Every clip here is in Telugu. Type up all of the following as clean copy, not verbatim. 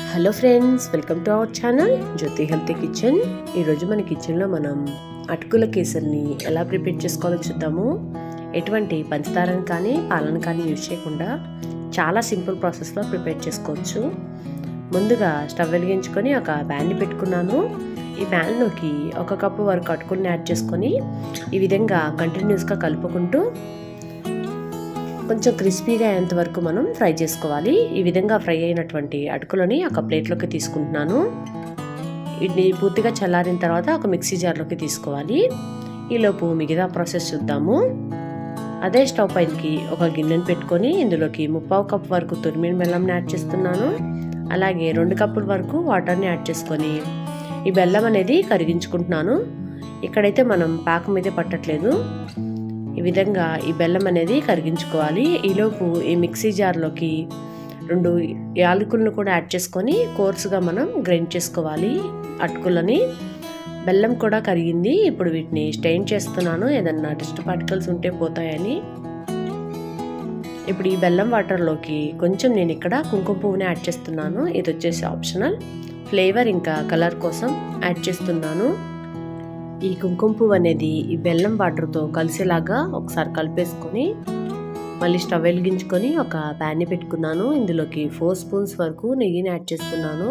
Hello friends, welcome to our channel Jyothi healthy kitchen. ఈరోజు మన కిచెన్లో మనం అటుకుల కేసరిని ఎలా ప్రిపేర్ చేసుకోవాలో చూద్దాము. ఎటువంటి పంచదారని కానీ పాలను కానీ యూజ్ చేయకుండా చాలా సింపుల్ ప్రాసెస్లో ప్రిపేర్ చేసుకోవచ్చు. ముందుగా స్టవ్ వెలిగించుకొని ఒక ప్యాన్ని పెట్టుకున్నాను. ఈ ప్యాన్లోకి 1 కప్పు వరకు అటుకుల్ని యాడ్ చేసుకొని ఈ విధంగా కంటిన్యూస్గా కలుపుకుంటూ కొంచెం క్రిస్పీగా అయ్యేంత వరకు మనం ఫ్రై చేసుకోవాలి. ఈ విధంగా ఫ్రై అయినటువంటి అటుకులని ఒక ప్లేట్లోకి తీసుకుంటున్నాను. వీటిని పూర్తిగా చల్లారిన తర్వాత ఒక మిక్సీ జార్లోకి తీసుకోవాలి. ఈలోపు మిగతా ప్రాసెస్ చూద్దాము. అదే స్టవ్ పైకి ఒక గిన్నెను పెట్టుకొని ఇందులోకి 3/4 కప్ వరకు తురిమిన బెల్లంని యాడ్ చేస్తున్నాను. అలాగే 2 కప్పుల వరకు వాటర్ని యాడ్ చేసుకొని ఈ బెల్లం అనేది కరిగించుకుంటున్నాను. ఇక్కడైతే మనం పాకం అయితే పట్టట్లేదు. ఈ విధంగా ఈ బెల్లం అనేది కరిగించుకోవాలి. ఈలోపు ఈ మిక్సీ జార్లోకి 2 యాలకులను కూడా యాడ్ చేసుకొని కోర్సుగా మనం గ్రైండ్ చేసుకోవాలి అటుకులని. బెల్లం కూడా కరిగింది. ఇప్పుడు వీటిని స్టెయిన్ చేస్తున్నాను, ఏదన్నా డస్ట్ పార్టికల్స్ ఉంటే పోతాయని. ఇప్పుడు ఈ బెల్లం వాటర్లోకి కొంచెం నేను ఇక్కడ కుంకుమ పువ్వుని యాడ్ చేస్తున్నాను. ఇది వచ్చేసి ఆప్షనల్, ఫ్లేవర్ ఇంకా కలర్ కోసం యాడ్ చేస్తున్నాను. ఈ కుంకుమ పువ్వు అనేది ఈ బెల్లం వాటర్తో కలిసేలాగా ఒకసారి కలిపేసుకొని మళ్ళీ స్టవ్ వెలిగించుకొని ఒక ప్యాన్ని పెట్టుకున్నాను. ఇందులోకి 4 స్పూన్స్ వరకు నెయ్యిని యాడ్ చేస్తున్నాను.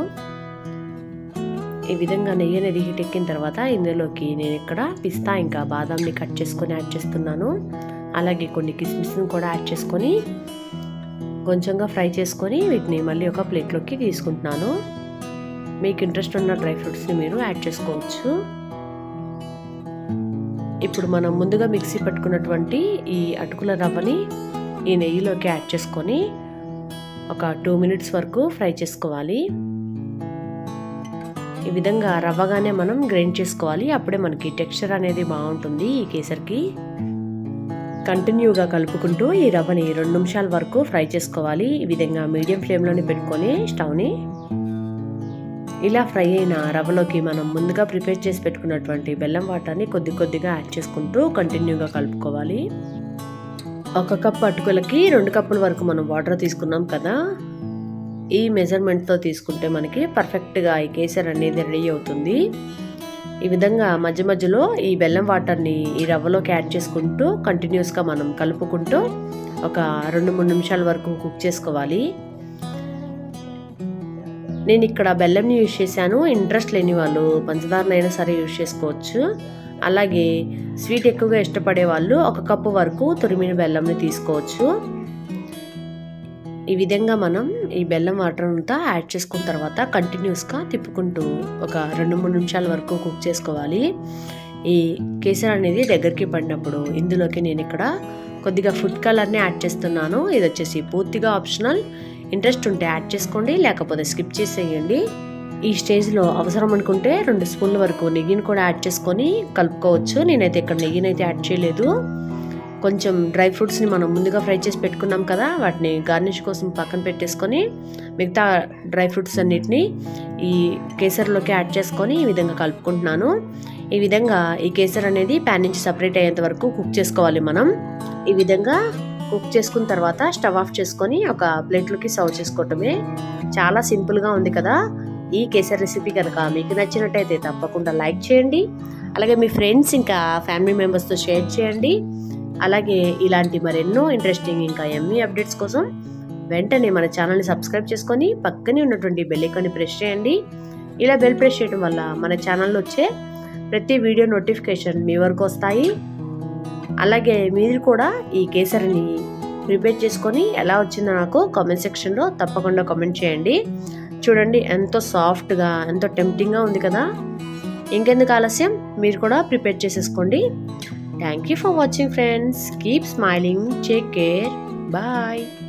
ఈ విధంగా నెయ్యి అనేది హీట్ ఎక్కిన తర్వాత ఇందులోకి నేను ఇక్కడ పిస్తా ఇంకా బాదాంని కట్ చేసుకొని యాడ్ చేస్తున్నాను. అలాగే కొన్ని కిస్మిస్ని కూడా యాడ్ చేసుకొని కొంచెంగా ఫ్రై చేసుకొని వీటిని మళ్ళీ ఒక ప్లేట్లోకి తీసుకుంటున్నాను. మీకు ఇంట్రెస్ట్ ఉన్న డ్రై ఫ్రూట్స్ని మీరు యాడ్ చేసుకోవచ్చు. ఇప్పుడు మనం ముందుగా మిక్సీ పట్టుకున్నటువంటి ఈ అటుకుల రవ్వని ఈ నెయ్యిలోకి యాడ్ చేసుకొని ఒక 2 మినిట్స్ వరకు ఫ్రై చేసుకోవాలి. ఈ విధంగా రవ్వగానే మనం గ్రైండ్ చేసుకోవాలి. అప్పుడే మనకి టెక్స్చర్ అనేది బాగుంటుంది ఈ కేసరికి. కంటిన్యూగా కలుపుకుంటూ ఈ రవ్వని 2 నిమిషాల వరకు ఫ్రై చేసుకోవాలి. ఈ విధంగా మీడియం ఫ్లేమ్లోనే పెట్టుకొని స్టవ్ని. ఇలా ఫ్రై అయిన రవ్వలోకి మనం ముందుగా ప్రిపేర్ చేసి పెట్టుకున్నటువంటి బెల్లం వాటర్ని కొద్దిగా యాడ్ చేసుకుంటూ కంటిన్యూగా కలుపుకోవాలి. 1 కప్ అటుకులకి 2 కప్పుల వరకు మనం వాటర్ తీసుకున్నాం కదా, ఈ మెజర్మెంట్తో తీసుకుంటే మనకి పర్ఫెక్ట్గా ఈ కేసర్ అనేది రెడీ అవుతుంది. ఈ విధంగా మధ్య మధ్యలో ఈ బెల్లం వాటర్ని ఈ రవ్వలోకి యాడ్ చేసుకుంటూ కంటిన్యూస్గా మనం కలుపుకుంటూ ఒక 2-3 నిమిషాల వరకు కుక్ చేసుకోవాలి. నేను ఇక్కడ బెల్లంని యూజ్ చేశాను. ఇంట్రెస్ట్ లేని వాళ్ళు పంచదారనైనా సరే యూజ్ చేసుకోవచ్చు. అలాగే స్వీట్ ఎక్కువగా ఇష్టపడే వాళ్ళు 1 కప్పు వరకు తురిమిన బెల్లంని తీసుకోవచ్చు. ఈ విధంగా మనం ఈ బెల్లం వాటర్ అంతా యాడ్ చేసుకున్న తర్వాత కంటిన్యూస్గా తిప్పుకుంటూ ఒక 2-3 నిమిషాల వరకు కుక్ చేసుకోవాలి. ఈ కేసర్ అనేది దగ్గరికి పడినప్పుడు ఇందులోకి నేను ఇక్కడ కొద్దిగా ఫుడ్ కలర్ని యాడ్ చేస్తున్నాను. ఇది వచ్చేసి పూర్తిగా ఆప్షనల్. ఇంట్రెస్ట్ ఉంటే యాడ్ చేసుకోండి, లేకపోతే స్కిప్ చేసేయండి. ఈ స్టేజ్లో అవసరం అనుకుంటే 2 స్పూన్ల వరకు నెయ్యిని కూడా యాడ్ చేసుకొని కలుపుకోవచ్చు. నేనైతే ఇక్కడ నెయ్యిని అయితే యాడ్ చేయలేదు. కొంచెం డ్రై ఫ్రూట్స్ని మనం ముందుగా ఫ్రై చేసి పెట్టుకున్నాం కదా, వాటిని గార్నిష్ కోసం పక్కన పెట్టేసుకొని మిగతా డ్రై ఫ్రూట్స్ అన్నిటిని ఈ కేసర్లోకి యాడ్ చేసుకొని ఈ విధంగా కలుపుకుంటున్నాను. ఈ విధంగా ఈ కేసర్ అనేది ప్యాన్ నుంచి సపరేట్ అయ్యేంత వరకు కుక్ చేసుకోవాలి మనం. ఈ విధంగా కుక్ చేసుకున్న తర్వాత స్టవ్ ఆఫ్ చేసుకొని ఒక ప్లేట్లోకి సర్వ్ చేసుకోవటమే. చాలా సింపుల్గా ఉంది కదా. ఈ కేసర్ రెసిపీ కనుక మీకు నచ్చినట్టయితే తప్పకుండా లైక్ చేయండి. అలాగే మీ ఫ్రెండ్స్ ఇంకా ఫ్యామిలీ మెంబర్స్తో షేర్ చేయండి. అలాగే ఇలాంటి మరెన్నో ఇంట్రెస్టింగ్ ఇంకా యమ్మీ అప్డేట్స్ కోసం వెంటనే మన ఛానల్ని సబ్స్క్రైబ్ చేసుకొని పక్కనే ఉన్నటువంటి బెల్ ఐకాన్ని ప్రెస్ చేయండి. ఇలా బెల్ ప్రెస్ చేయడం వల్ల మన ఛానల్లో వచ్చే ప్రతి వీడియో నోటిఫికేషన్ మీ వరకు వస్తాయి. అలాగే మీరు కూడా ఈ కేసరిని ప్రిపేర్ చేసుకొని ఎలా వచ్చిందో నాకు కామెంట్ సెక్షన్లో తప్పకుండా కామెంట్ చేయండి. చూడండి ఎంతో సాఫ్ట్గా, ఎంతో టెంప్టింగ్గా ఉంది కదా. ఇంకెందుకు ఆలస్యం, మీరు కూడా ప్రిపేర్ చేసేసుకోండి. Thank you for watching friends. Keep smiling. Take care. Bye.